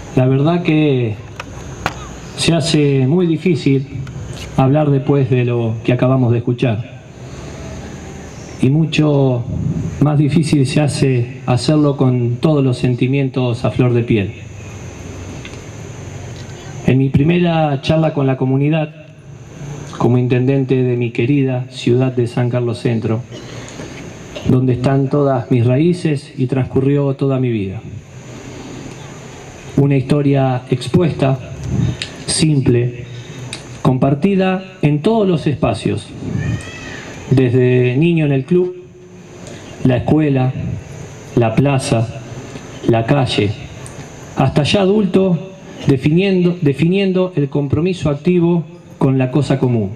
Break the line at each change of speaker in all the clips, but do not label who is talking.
La verdad que se hace muy difícil hablar después de lo que acabamos de escuchar. Y mucho más difícil se hace hacerlo con todos los sentimientos a flor de piel. En mi primera charla con la comunidad, como intendente de mi querida ciudad de San Carlos Centro, donde están todas mis raíces y transcurrió toda mi vida. Una historia expuesta, simple, compartida en todos los espacios, desde niño en el club, la escuela, la plaza, la calle, hasta ya adulto, definiendo el compromiso activo con la cosa común.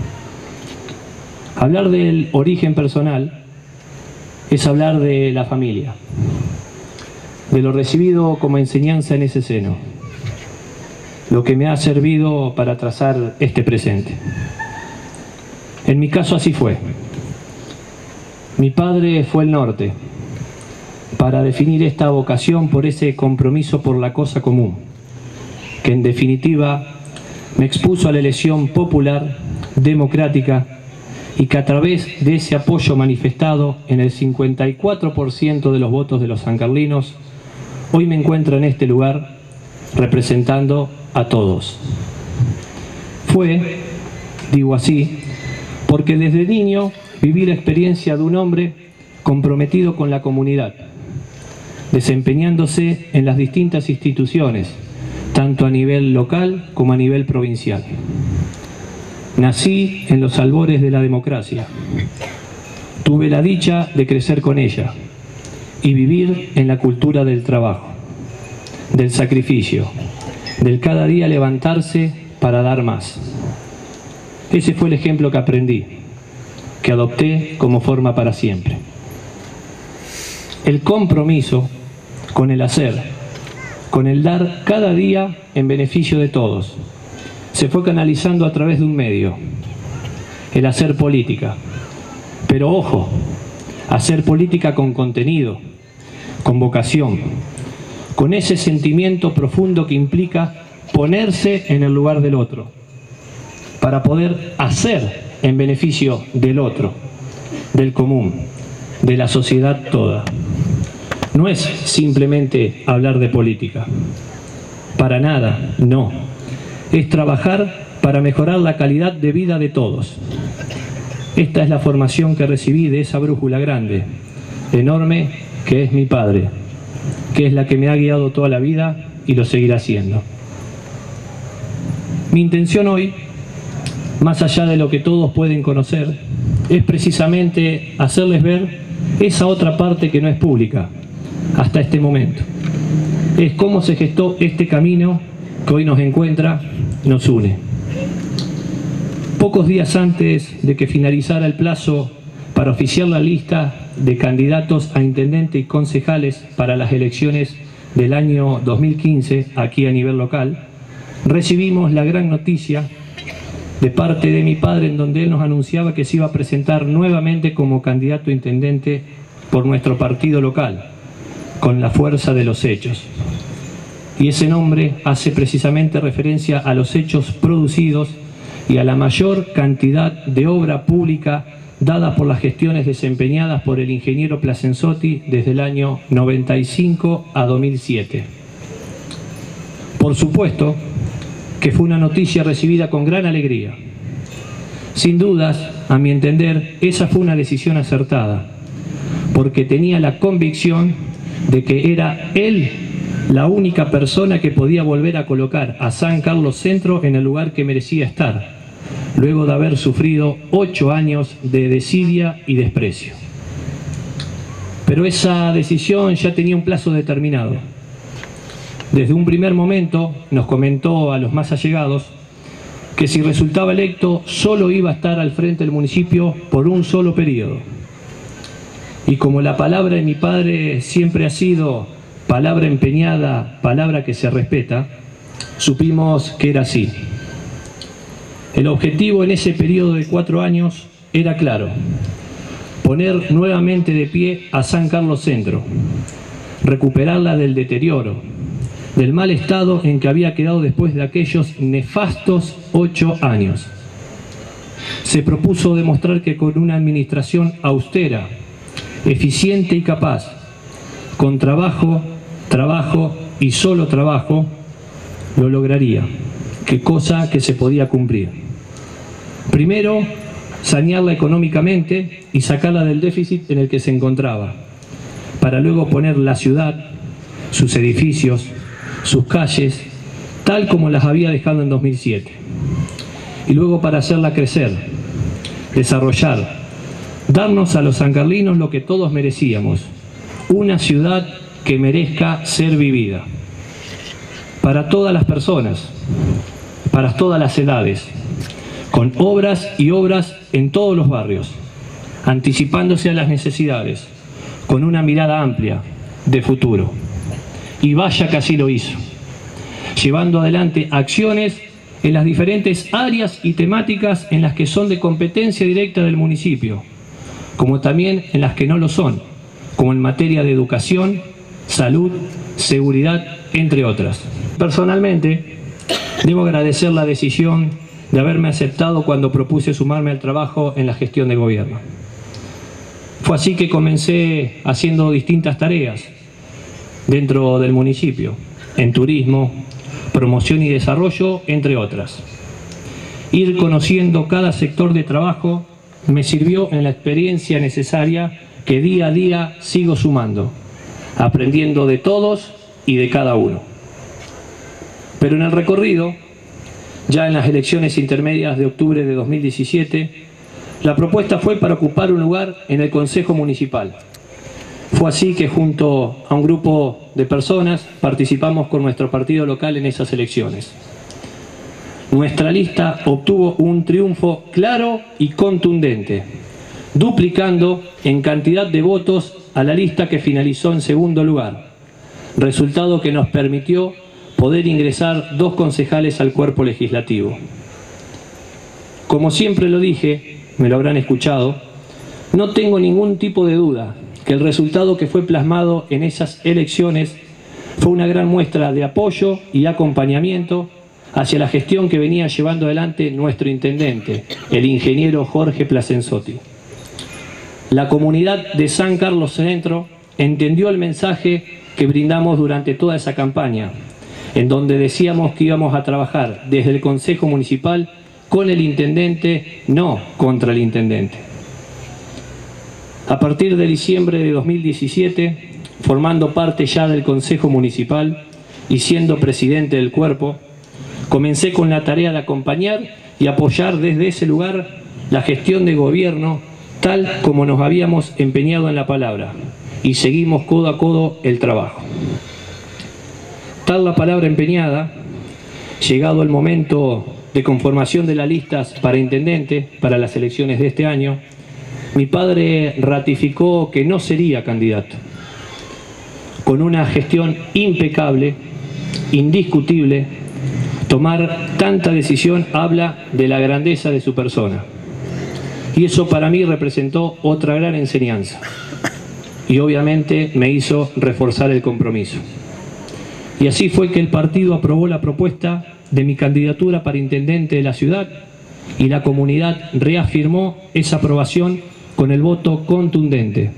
Hablar del origen personal es hablar de la familia, de lo recibido como enseñanza en ese seno, lo que me ha servido para trazar este presente. En mi caso así fue. Mi padre fue el norte para definir esta vocación por ese compromiso por la cosa común, que en definitiva me expuso a la elección popular, democrática, y que a través de ese apoyo manifestado en el 54% de los votos de los sancarlinos, hoy me encuentro en este lugar representando a todos. Fue, digo así, porque desde niño viví la experiencia de un hombre comprometido con la comunidad, desempeñándose en las distintas instituciones, tanto a nivel local como a nivel provincial. Nací en los albores de la democracia. Tuve la dicha de crecer con ella y vivir en la cultura del trabajo, del sacrificio, del cada día levantarse para dar más. Ese fue el ejemplo que aprendí, que adopté como forma para siempre. El compromiso con el hacer, con el dar cada día en beneficio de todos, se fue canalizando a través de un medio, el hacer política. Pero ojo, hacer política con contenido, con vocación, con ese sentimiento profundo que implica ponerse en el lugar del otro, para poder hacer en beneficio del otro, del común, de la sociedad toda. No es simplemente hablar de política, para nada, no. Es trabajar para mejorar la calidad de vida de todos. Esta es la formación que recibí de esa brújula grande, enorme, que es mi padre, que es la que me ha guiado toda la vida y lo seguirá haciendo. Mi intención hoy, más allá de lo que todos pueden conocer, es precisamente hacerles ver esa otra parte que no es pública hasta este momento. Es cómo se gestó este camino que hoy nos encuentra, nos une. Pocos días antes de que finalizara el plazo para oficiar la lista de candidatos a intendente y concejales para las elecciones del año 2015, aquí a nivel local, recibimos la gran noticia de parte de mi padre, en donde él nos anunciaba que se iba a presentar nuevamente como candidato a intendente por nuestro partido local, con la fuerza de los hechos. Y ese nombre hace precisamente referencia a los hechos producidos y a la mayor cantidad de obra pública dada por las gestiones desempeñadas por el ingeniero Plasenzotti desde el año 95 a 2007. Por supuesto que fue una noticia recibida con gran alegría. Sin dudas, a mi entender, esa fue una decisión acertada, porque tenía la convicción de que era él la única persona que podía volver a colocar a San Carlos Centro en el lugar que merecía estar, luego de haber sufrido 8 años de desidia y desprecio. Pero esa decisión ya tenía un plazo determinado. Desde un primer momento nos comentó a los más allegados que si resultaba electo solo iba a estar al frente del municipio por un solo periodo. Y como la palabra de mi padre siempre ha sido palabra empeñada, palabra que se respeta, supimos que era así. El objetivo en ese periodo de 4 años era claro: poner nuevamente de pie a San Carlos Centro, recuperarla del deterioro, del mal estado en que había quedado después de aquellos nefastos 8 años. Se propuso demostrar que con una administración austera, eficiente y capaz, con trabajo y solo trabajo, lo lograría, cosa que se podía cumplir. Primero, sanearla económicamente y sacarla del déficit en el que se encontraba, para luego poner la ciudad, sus edificios, sus calles, tal como las había dejado en 2007. Y luego para hacerla crecer, desarrollar, darnos a los sancarlinos lo que todos merecíamos, una ciudad que merezca ser vivida. Para todas las personas, para todas las edades, con obras y obras en todos los barrios, anticipándose a las necesidades, con una mirada amplia de futuro. Y vaya que así lo hizo, llevando adelante acciones en las diferentes áreas y temáticas en las que son de competencia directa del municipio, como también en las que no lo son, como en materia de educación, salud, seguridad, entre otras. Personalmente, debo agradecer la decisión de haberme aceptado cuando propuse sumarme al trabajo en la gestión de gobierno. Fue así que comencé haciendo distintas tareas dentro del municipio, en turismo, promoción y desarrollo, entre otras. Ir conociendo cada sector de trabajo me sirvió en la experiencia necesaria que día a día sigo sumando, aprendiendo de todos y de cada uno. Pero en el recorrido, ya en las elecciones intermedias de octubre de 2017, la propuesta fue para ocupar un lugar en el Consejo Municipal. Fue así que junto a un grupo de personas participamos con nuestro partido local en esas elecciones. Nuestra lista obtuvo un triunfo claro y contundente, duplicando en cantidad de votos a la lista que finalizó en segundo lugar, resultado que nos permitió poder ingresar 2 concejales al cuerpo legislativo. Como siempre lo dije, me lo habrán escuchado, no tengo ningún tipo de duda que el resultado que fue plasmado en esas elecciones fue una gran muestra de apoyo y acompañamiento hacia la gestión que venía llevando adelante nuestro intendente, el ingeniero Jorge Plasenzotti. La comunidad de San Carlos Centro entendió el mensaje que brindamos durante toda esa campaña, en donde decíamos que íbamos a trabajar desde el Consejo Municipal con el intendente, no contra el intendente. A partir de diciembre de 2017, formando parte ya del Consejo Municipal y siendo presidente del cuerpo, comencé con la tarea de acompañar y apoyar desde ese lugar la gestión de gobierno tal como nos habíamos empeñado en la palabra, y seguimos codo a codo el trabajo. Tal la palabra empeñada, llegado el momento de conformación de las listas para intendente para las elecciones de este año, mi padre ratificó que no sería candidato. Con una gestión impecable, indiscutible, tomar tanta decisión habla de la grandeza de su persona. Y eso para mí representó otra gran enseñanza. Y obviamente me hizo reforzar el compromiso. Y así fue que el partido aprobó la propuesta de mi candidatura para intendente de la ciudad y la comunidad reafirmó esa aprobación con el voto contundente.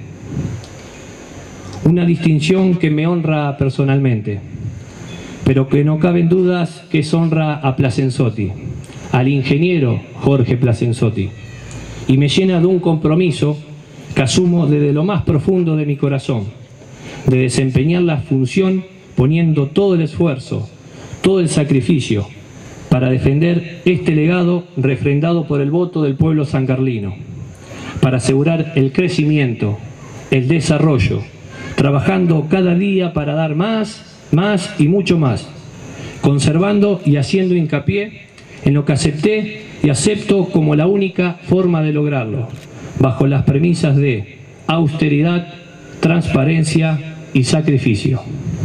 Una distinción que me honra personalmente, pero que no caben dudas que es honra a Plasenzotti, al ingeniero Jorge Plasenzotti, y me llena de un compromiso que asumo desde lo más profundo de mi corazón, de desempeñar la función poniendo todo el esfuerzo, todo el sacrificio para defender este legado refrendado por el voto del pueblo sancarlino, para asegurar el crecimiento, el desarrollo, trabajando cada día para dar más y mucho más, conservando y haciendo hincapié en lo que acepté y acepto como la única forma de lograrlo, bajo las premisas de austeridad, transparencia y sacrificio.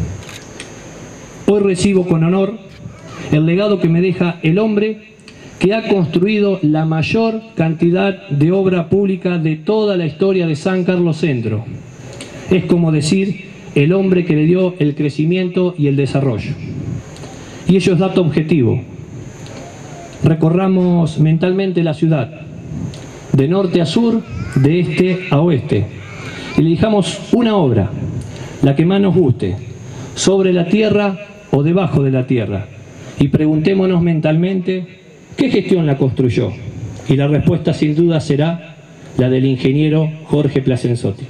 Hoy recibo con honor el legado que me deja el hombre que ha construido la mayor cantidad de obra pública de toda la historia de San Carlos Centro. Es como decir, el hombre que le dio el crecimiento y el desarrollo. Y ello es dato objetivo. Recorramos mentalmente la ciudad, de norte a sur, de este a oeste, y elijamos una obra, la que más nos guste, sobre la tierra o debajo de la tierra, y preguntémonos mentalmente, ¿qué gestión la construyó? Y la respuesta sin duda será la del ingeniero Jorge Plasenzotti.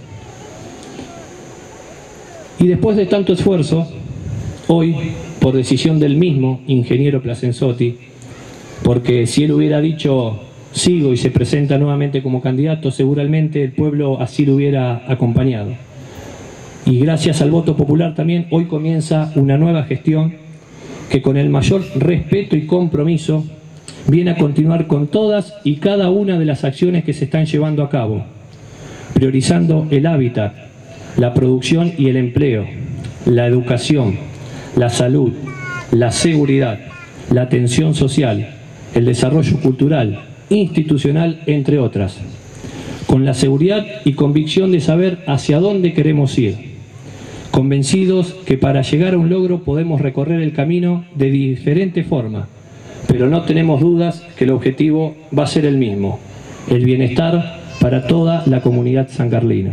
Y después de tanto esfuerzo, hoy, por decisión del mismo ingeniero Plasenzotti, porque si él hubiera dicho sigo y se presenta nuevamente como candidato, seguramente el pueblo así lo hubiera acompañado. Y gracias al voto popular también, hoy comienza una nueva gestión que con el mayor respeto y compromiso viene a continuar con todas y cada una de las acciones que se están llevando a cabo, priorizando el hábitat, la producción y el empleo, la educación, la salud, la seguridad, la atención social, el desarrollo cultural, institucional, entre otras, con la seguridad y convicción de saber hacia dónde queremos ir, convencidos que para llegar a un logro podemos recorrer el camino de diferente forma, pero no tenemos dudas que el objetivo va a ser el mismo, el bienestar para toda la comunidad sancarlina.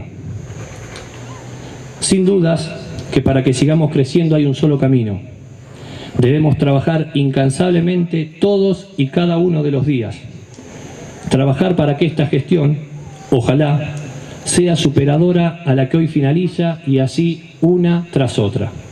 Sin dudas que para que sigamos creciendo hay un solo camino. Debemos trabajar incansablemente todos y cada uno de los días. Trabajar para que esta gestión, ojalá, sea superadora a la que hoy finaliza y así una tras otra.